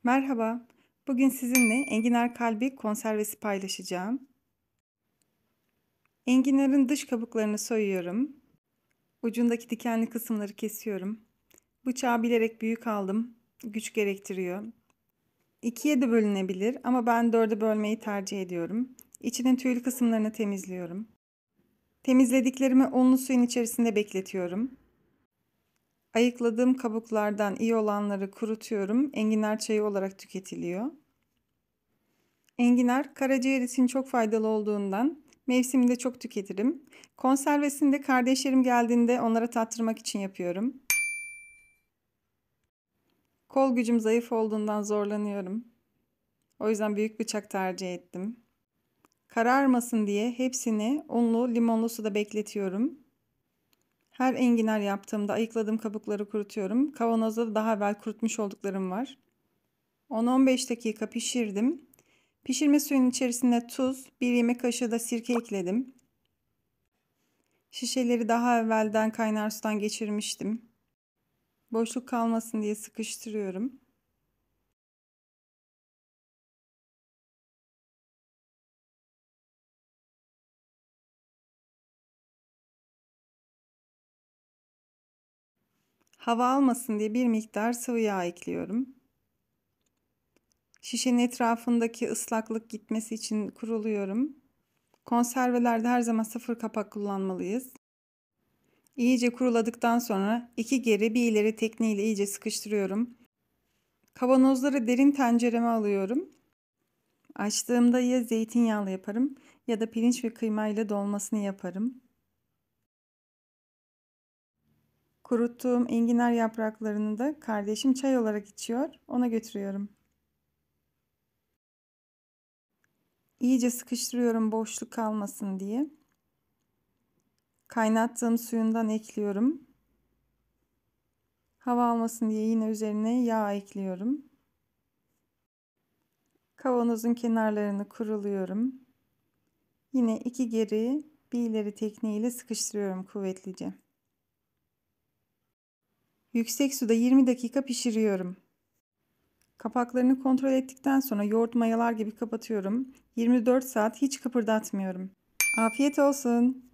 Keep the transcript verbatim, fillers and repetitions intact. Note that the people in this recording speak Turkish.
Merhaba. Bugün sizinle enginar kalbi konservesi paylaşacağım. Enginarın dış kabuklarını soyuyorum. Ucundaki dikenli kısımları kesiyorum. Bıçağı bilerek büyük aldım. Güç gerektiriyor. İkiye de bölünebilir ama ben dörde bölmeyi tercih ediyorum. İçinin tüylü kısımlarını temizliyorum. Temizlediklerimi unlu suyun içerisinde bekletiyorum. Ayıkladığım kabuklardan iyi olanları kurutuyorum. Enginar çayı olarak tüketiliyor. Enginar karaciğer için çok faydalı olduğundan mevsiminde çok tüketirim. Konservesini de kardeşlerim geldiğinde onlara tattırmak için yapıyorum. Kol gücüm zayıf olduğundan zorlanıyorum. O yüzden büyük bıçak tercih ettim. Kararmasın diye hepsini unlu, limonlu suda bekletiyorum. Her enginar yaptığımda ayıkladığım kabukları kurutuyorum. Kavanozda da daha evvel kurutmuş olduklarım var. on on beş dakika pişirdim. Pişirme suyunun içerisine tuz, bir yemek kaşığı da sirke ekledim. Şişeleri daha evvelden kaynar sudan geçirmiştim. Boşluk kalmasın diye sıkıştırıyorum. Hava almasın diye bir miktar sıvı yağ ekliyorum. Şişenin etrafındaki ıslaklık gitmesi için kuruluyorum. Konservelerde her zaman sıfır kapak kullanmalıyız. İyice kuruladıktan sonra iki geri bir ileri tekniğiyle iyice sıkıştırıyorum. Kavanozları derin tencereme alıyorum. Açtığımda ya zeytinyağlı yaparım ya da pirinç ve kıyma ile dolmasını yaparım. Kuruttuğum enginar yapraklarını da kardeşim çay olarak içiyor. Ona götürüyorum. İyice sıkıştırıyorum boşluk kalmasın diye. Kaynattığım suyundan ekliyorum. Hava almasın diye yine üzerine yağ ekliyorum. Kavanozun kenarlarını kuruluyorum. Yine iki geri bir ileri tekniğiyle sıkıştırıyorum kuvvetlice. Yüksek suda yirmi dakika pişiriyorum. Kapaklarını kontrol ettikten sonra yoğurt mayalar gibi kapatıyorum. yirmi dört saat hiç kıpırdatmıyorum. Afiyet olsun.